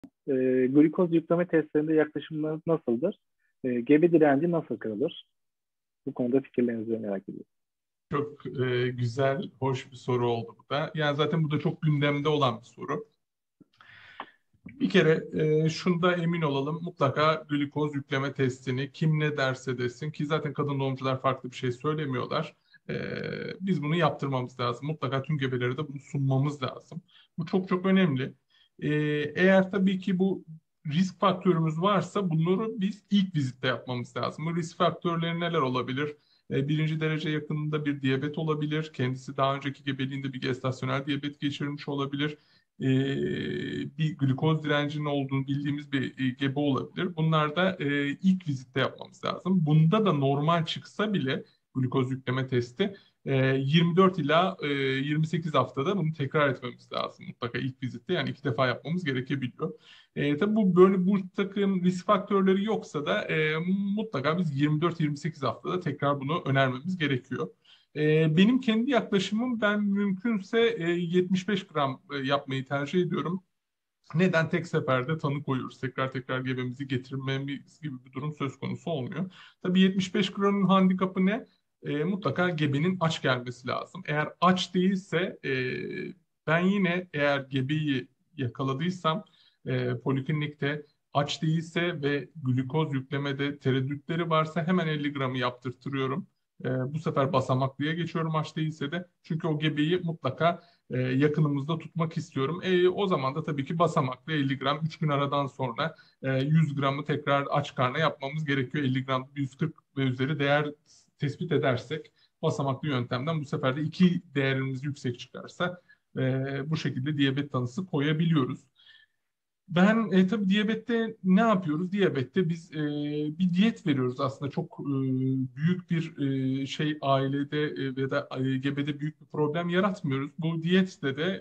Glikoz yükleme testlerinde yaklaşımlarınız nasıldır? Gebe direnci nasıl kırılır? Bu konuda fikirlerinizi merak ediyorum. Çok güzel, hoş bir soru oldu bu da. Yani zaten bu da çok gündemde olan bir soru. Bir kere şunda emin olalım, mutlaka glikoz yükleme testini kim ne derse desin ki zaten kadın doğumcular farklı bir şey söylemiyorlar. E, Biz bunu yaptırmamız lazım. Mutlaka tüm gebelere de bunu sunmamız lazım. Bu çok çok önemli. E, Eğer tabii ki bu risk faktörümüz varsa bunları biz ilk vizitte yapmamız lazım. Bu risk faktörleri neler olabilir? Birinci derece yakınında bir diyabet olabilir. Kendisi daha önceki gebeliğinde bir gestasyonel diyabet geçirmiş olabilir, bir glikoz direncinin olduğunu bildiğimiz bir gebe olabilir. Bunlar da ilk vizitte yapmamız lazım. Bunda da normal çıksa bile glikoz yükleme testi 24 ila 28 haftada bunu tekrar etmemiz lazım. Mutlaka ilk vizitte, yani 2 defa yapmamız gerekebiliyor. Tabii bu böyle bu takım risk faktörleri yoksa da mutlaka biz 24-28 haftada tekrar bunu önermemiz gerekiyor. Benim kendi yaklaşımım, ben mümkünse 75 gram yapmayı tercih ediyorum. Neden? Tek seferde tanı koyuyoruz. Tekrar tekrar gebemizi getirmemiz gibi bir durum söz konusu olmuyor. Tabii 75 gramın handikapı ne? Mutlaka gebenin aç gelmesi lazım. Eğer aç değilse ben yine, eğer gebeyi yakaladıysam poliklinikte aç değilse ve glikoz yüklemede tereddütleri varsa hemen 50 gramı yaptırtırıyorum. Bu sefer basamaklıya geçiyorum aç değilse de. Çünkü o gebeyi mutlaka yakınımızda tutmak istiyorum. O zaman da tabii ki basamaklı 50 gram 3 gün aradan sonra 100 gramı tekrar aç karnına yapmamız gerekiyor. 50 gram 140 ve üzeri değer tespit edersek basamaklı yöntemden bu sefer de iki değerimiz yüksek çıkarsa bu şekilde diyabet tanısı koyabiliyoruz. Ben tabii diyabette ne yapıyoruz? Diyabette biz bir diyet veriyoruz aslında. Çok büyük bir şey ailede ve da gebede büyük bir problem yaratmıyoruz. Bu diyette de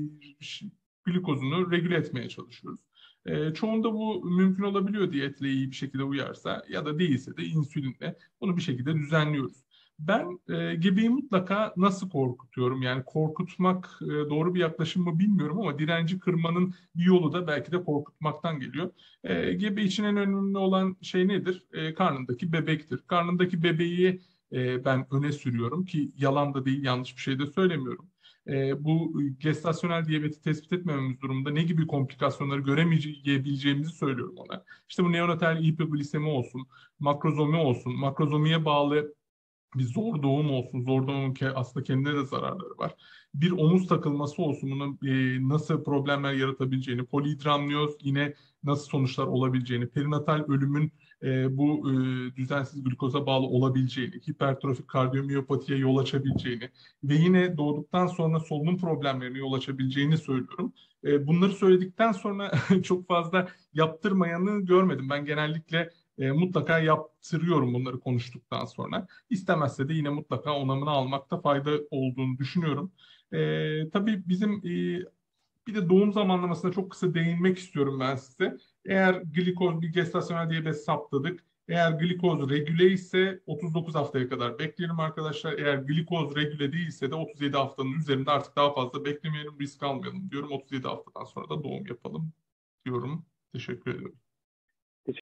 glikozunu regüle etmeye çalışıyoruz. Çoğunda bu mümkün olabiliyor diyetle iyi bir şekilde uyarsa, ya da değilse de insülinle bunu bir şekilde düzenliyoruz. Ben gebeyi mutlaka nasıl korkutuyorum? Yani korkutmak doğru bir yaklaşım mı bilmiyorum, ama direnci kırmanın bir yolu da belki de korkutmaktan geliyor. Gebe için en önemli olan şey nedir? Karnındaki bebektir. Karnındaki bebeği ben öne sürüyorum ki yalan da değil, yanlış bir şey de söylemiyorum. Bu gestasyonel diyabeti tespit etmememiz durumunda ne gibi komplikasyonları göremeyebileceğimizi söylüyorum ona. İşte bu neonatal hipoglisemi olsun, makrozomi olsun, makrozomiye bağlı bir zor doğum olsun. Zor doğumun aslında kendine de zararları var. Bir omuz takılması olsun. Bunun nasıl problemler yaratabileceğini, poliidramniyoz yine nasıl sonuçlar olabileceğini, perinatal ölümün bu düzensiz glikoza bağlı olabileceğini, hipertrofik kardiyomiyopatiye yol açabileceğini ve yine doğduktan sonra solunum problemlerine yol açabileceğini söylüyorum. Bunları söyledikten sonra çok fazla yaptırmayanı görmedim. Ben genellikle mutlaka yaptırıyorum bunları konuştuktan sonra. İstemezse de yine mutlaka onamını almakta fayda olduğunu düşünüyorum. Tabii bizim bir de doğum zamanlamasına çok kısa değinmek istiyorum ben size. Eğer glikoz, bir gestasyonel diyabet saptadık. Eğer glikoz regüle ise 39 haftaya kadar bekleyelim arkadaşlar. Eğer glikoz regüle değilse de 37 haftanın üzerinde artık daha fazla beklemeyelim, risk almayalım diyorum. 37 haftadan sonra da doğum yapalım diyorum. Teşekkür ederim.